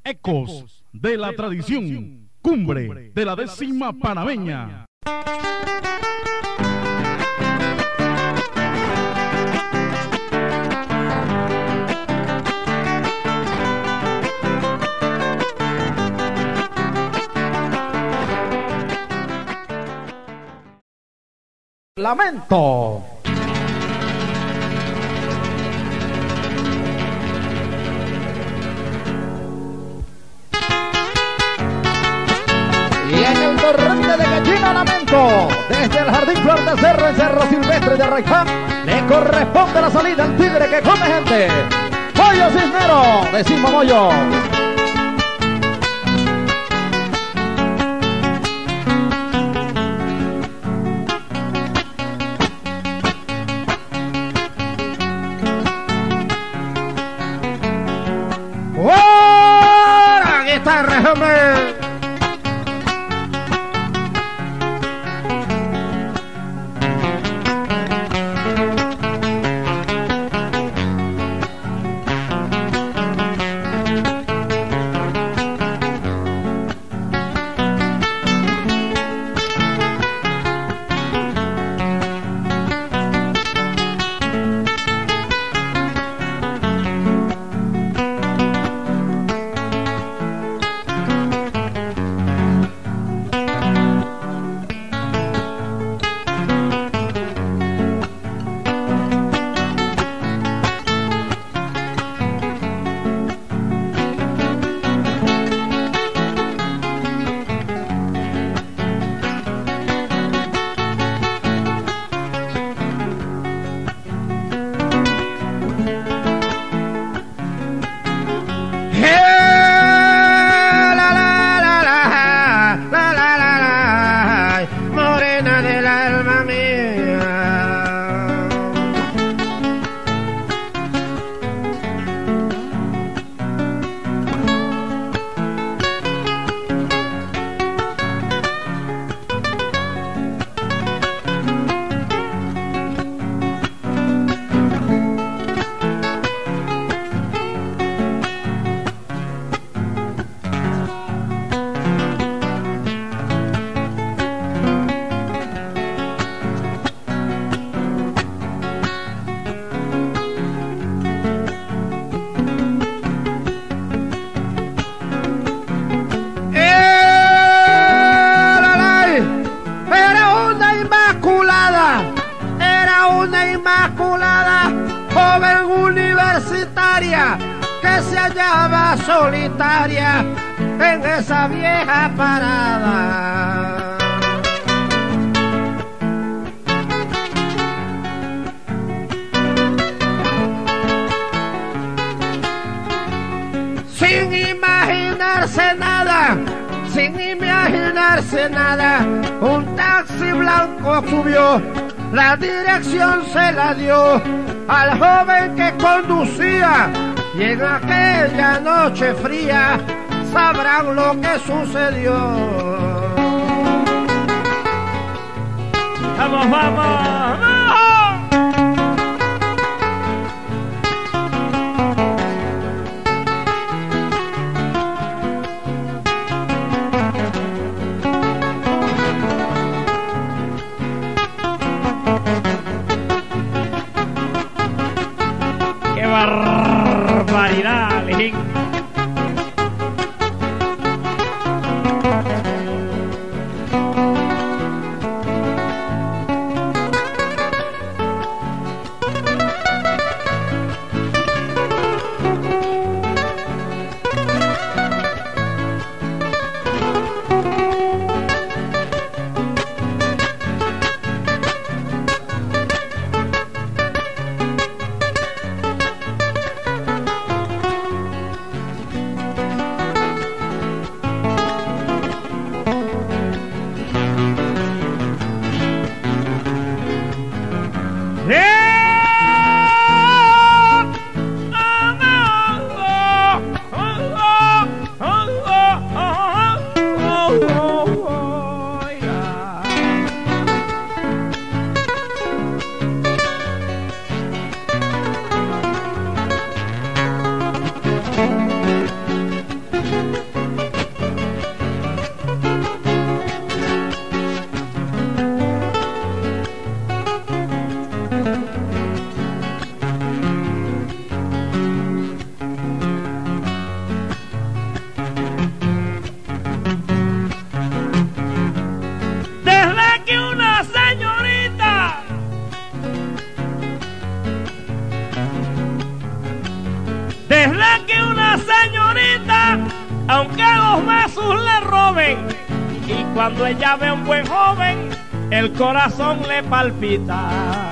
Ecos de la tradición, cumbre de la 10ª panameña. Lamento. Y en el torrente de Gallina Lamento, desde el Jardín Flor de Cerro, el Cerro Silvestre de Raiján, le corresponde la salida al tigre que come gente. Moyo Cisnero, decimos Moyo. Aquí está el régimen. Joven universitaria que se hallaba solitaria en esa vieja parada. Sin imaginarse nada, sin imaginarse nada, un taxi blanco subió, la dirección se la dio al joven que conducía, y en aquella noche fría sabrán lo que sucedió. ¡Vamos, vamos! ¡Qué barbaridad, Lejín! aunque los besos le roben. Y cuando ella ve a un buen joven, el corazón le palpita.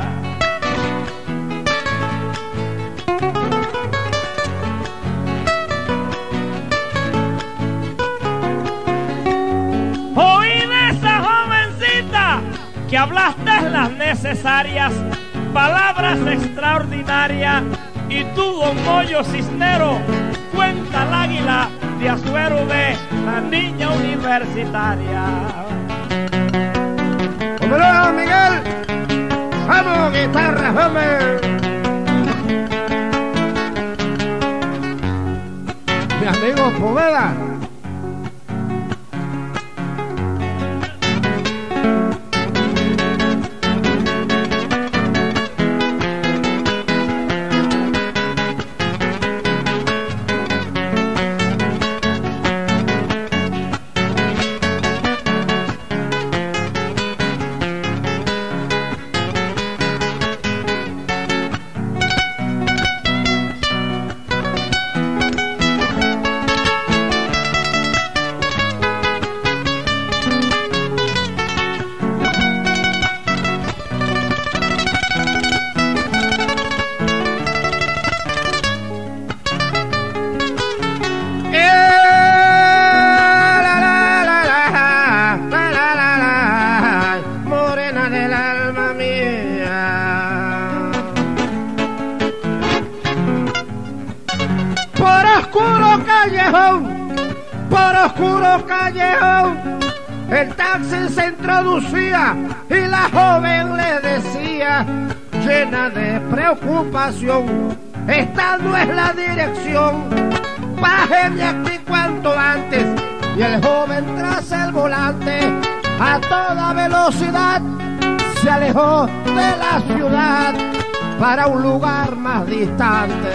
Oí de esa jovencita que hablaste las necesarias palabras extraordinarias, y tú, don Moyo Cisnero, cuenta el águila de Azuero de la niña universitaria. ¡Hombre, Miguel! ¡Vamos, guitarra, hombre! Mi amigo Poveda. Por oscuro callejón, el taxi se introducía y la joven le decía, llena de preocupación, esta no es la dirección, bájeme aquí cuanto antes. Y el joven tras el volante a toda velocidad se alejó de la ciudad para un lugar más distante.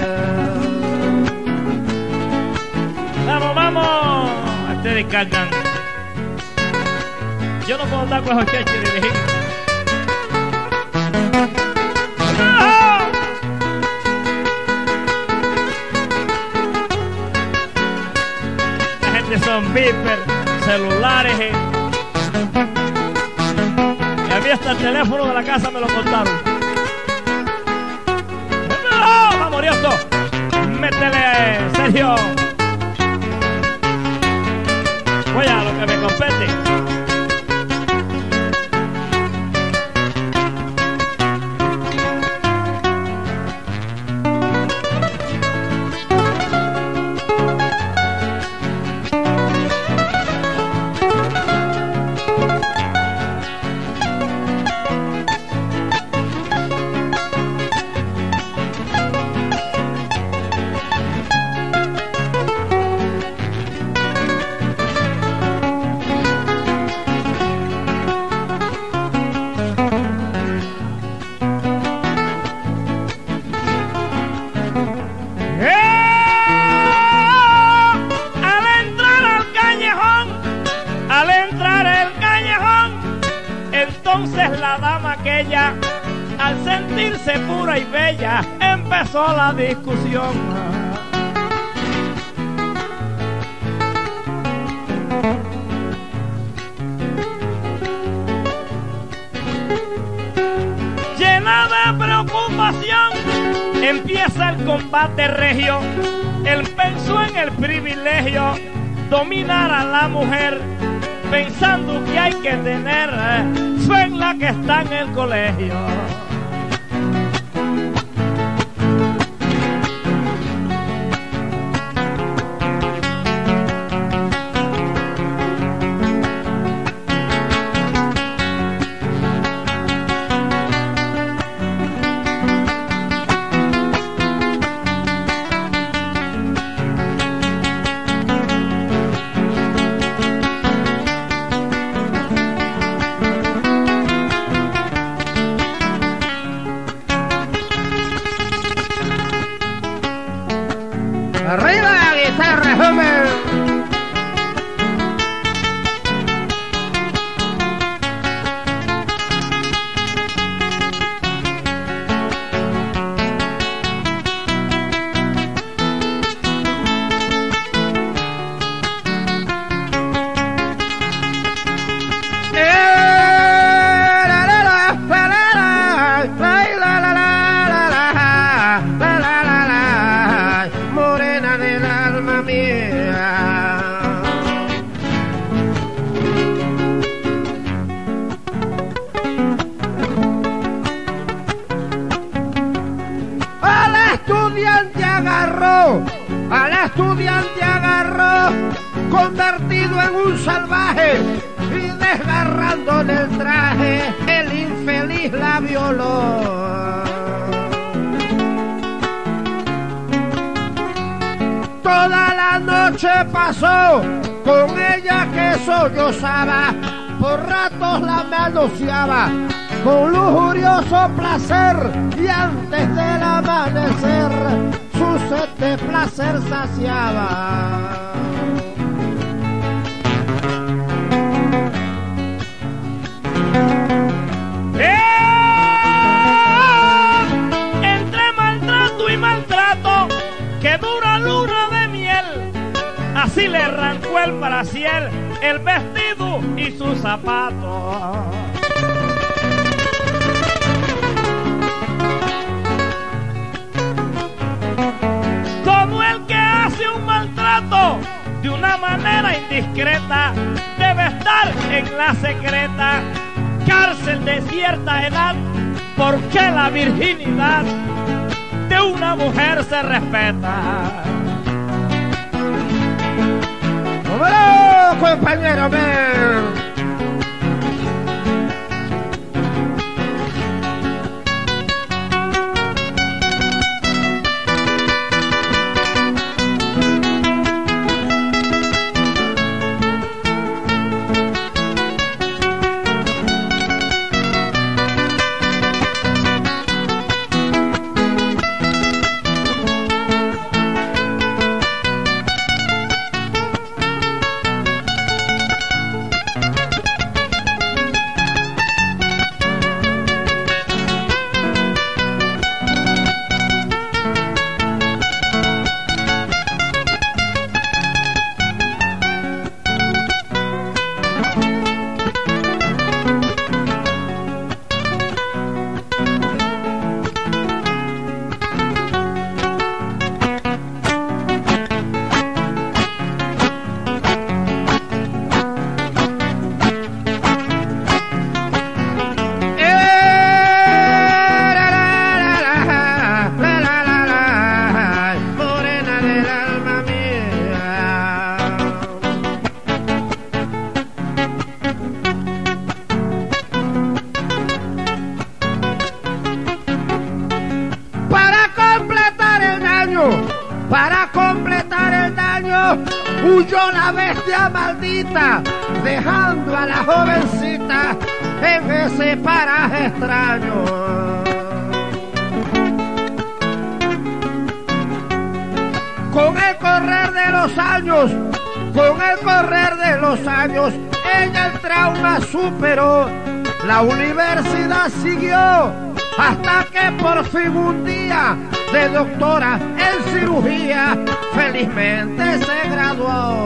Vamos, vamos. Ustedes cargan. Yo no puedo andar con esos cheches de elegir. La gente son beeper, celulares. Y a mí hasta el teléfono de la casa me lo contaron. ¡Vamos, Riosto! Métele, Sergio. Voy a lo que me compete. Entonces la dama aquella, al sentirse pura y bella, empezó la discusión. Llena de preocupación, empieza el combate regio. Él pensó en el privilegio, dominar a la mujer, pensando que hay que tener fe en la que está en el colegio. al estudiante agarró, convertido en un salvaje y desgarrándole el traje, el infeliz la violó. Toda la noche pasó con ella que sollozaba, por ratos la manoseaba con lujurioso placer, y antes del amanecer su sed de placer saciaba. Entre maltrato y maltrato, que dura luna de miel, así le arrancó el brasier, el vestido y sus zapatos. Como el que hace un maltrato de una manera indiscreta, debe estar en la secreta cárcel de cierta edad, porque la virginidad de una mujer se respeta. ¡Vámonos, compañero! ¡Ven! Para completar el daño, huyó la bestia maldita, dejando a la jovencita en ese paraje extraño. Con el correr de los años, ella el trauma superó, la universidad siguió, hasta que por fin un día de doctora en cirugía felizmente se graduó.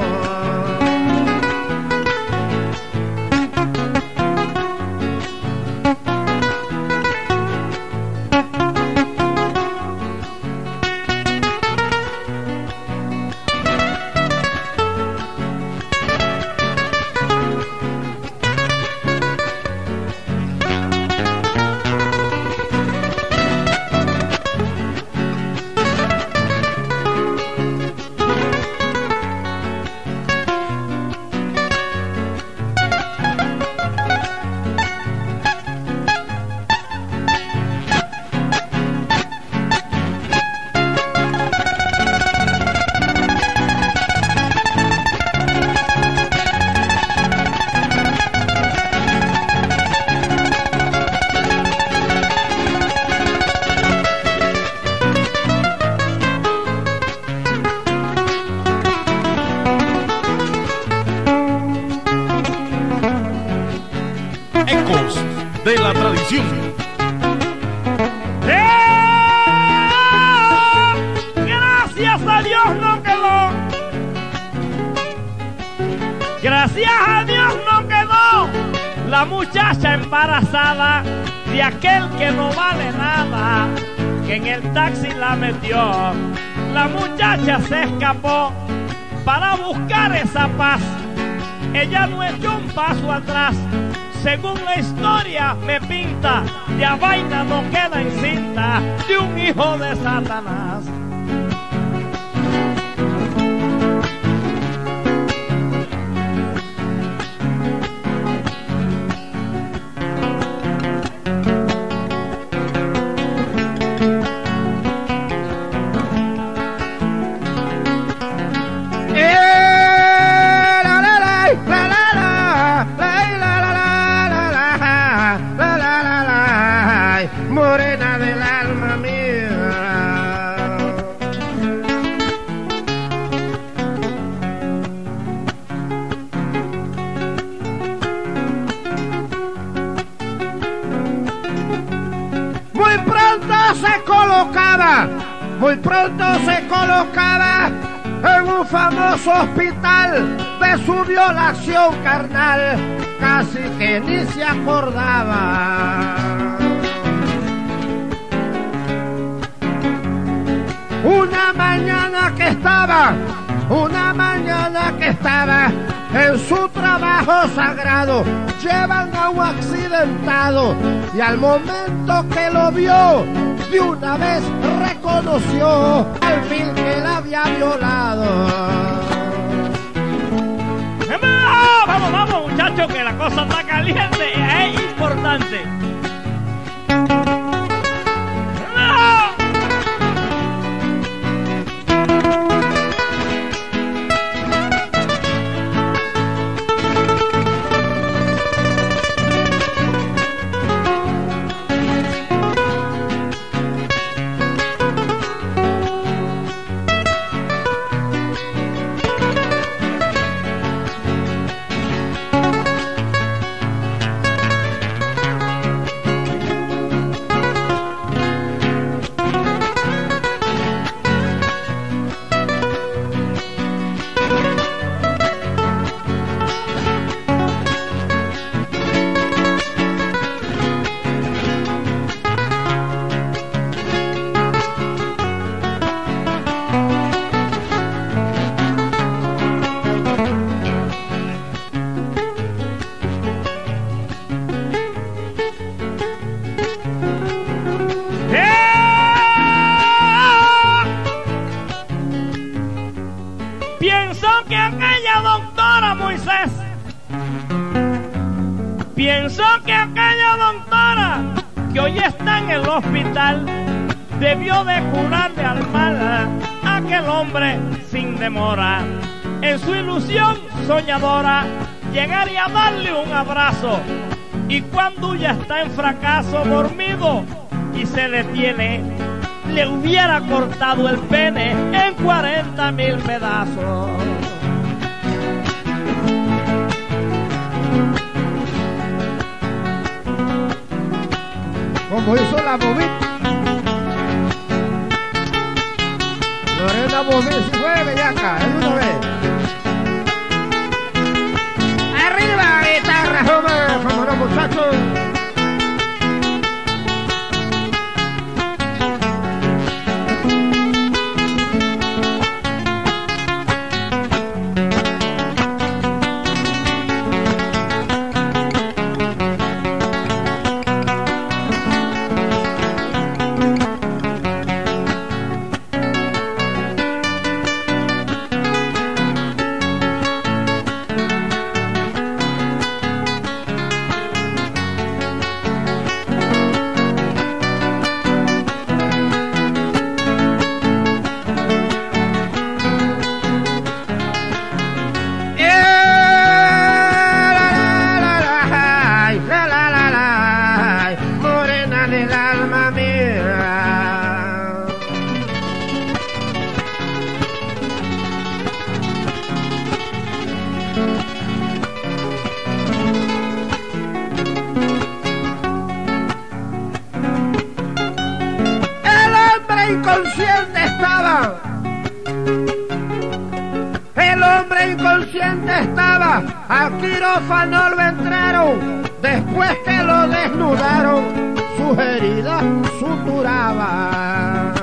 Ecos de la tradición. Gracias a Dios no quedó. Gracias a Dios no quedó la muchacha embarazada de aquel que no vale nada, que en el taxi la metió. La muchacha se escapó para buscar esa paz. Ella no echó un paso atrás, según la historia me pinta, de a vaina no queda encinta de un hijo de Satanás. Morena del alma mía. Muy pronto se colocaba en un famoso hospital de su violación carnal, casi que ni se acordaba. Una mañana que estaba en su trabajo sagrado, llevan a un accidentado y al momento que lo vio, de una vez reconoció al fin que la había violado. Vamos, muchachos, que la cosa está caliente, es importante. Pienso que aquella doctora que hoy está en el hospital debió de curarle al mal a aquel hombre sin demora. En su ilusión soñadora llegaría a darle un abrazo, y cuando ya está en fracaso dormido y se detiene, le hubiera cortado el pene en 40,000 pedazos. Como hizo la Bobit, Lorena Bobit, si fue bellaca, es una vez. Arriba, guitarra, joven, vámonos muchachos. El hombre inconsciente estaba, al quirófano lo entraron, después que lo desnudaron, sus heridas suturaban.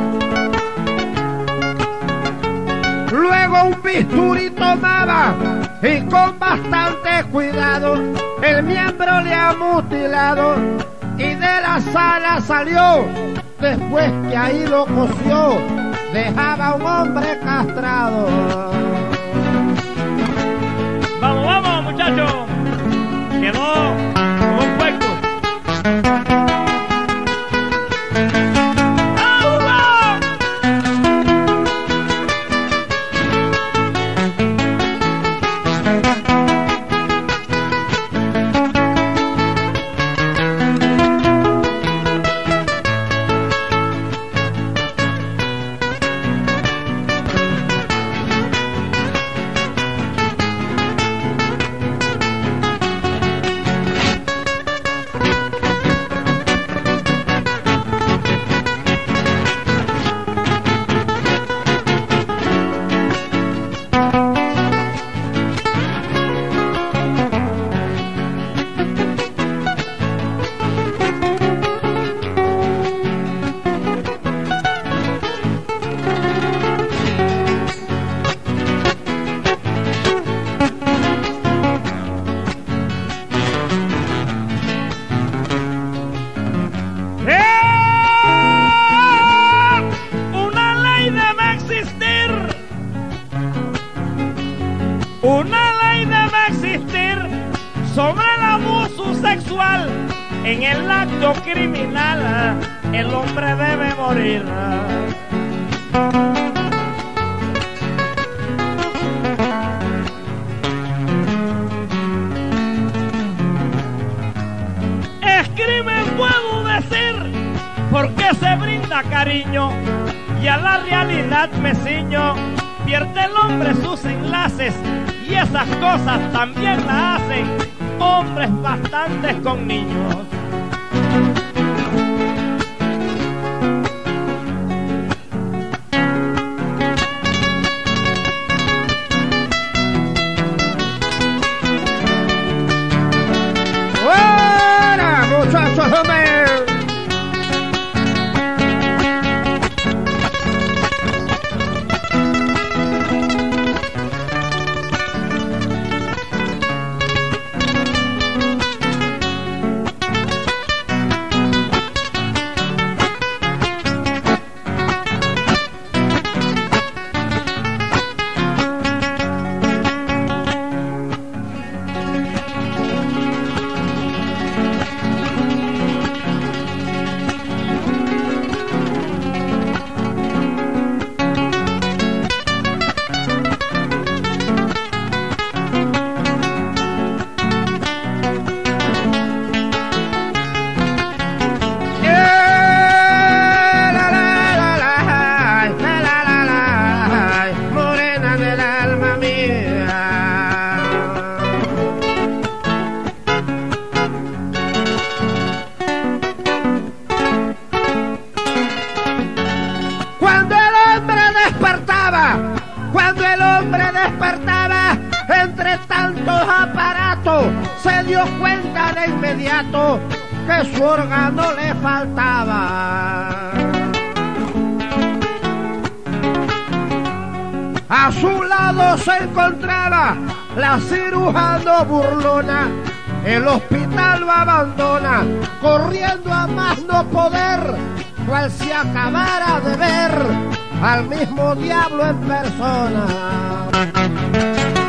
Luego un bisturí tomaba y con bastante cuidado el miembro le ha mutilado y de la sala salió. Después que ahí lo cosió, dejaba a un hombre castrado. Vamos, vamos, muchachos. Quedó como un puerco. Una ley debe existir sobre el abuso sexual. En el acto criminal el hombre debe morir. Es crimen, puedo decir, porque se brinda cariño y a la realidad me ciño. Pierde el hombre sus enlaces y esas cosas también la hacen hombres bastantes con niños. ¡Buena, muchachos, hombre! Cuando el hombre despertaba entre tantos aparatos, se dio cuenta de inmediato que su órgano le faltaba. A su lado se encontraba la cirujano burlona. El hospital lo abandona, corriendo a más no poder, cual si acabara de ver al mismo diablo en persona.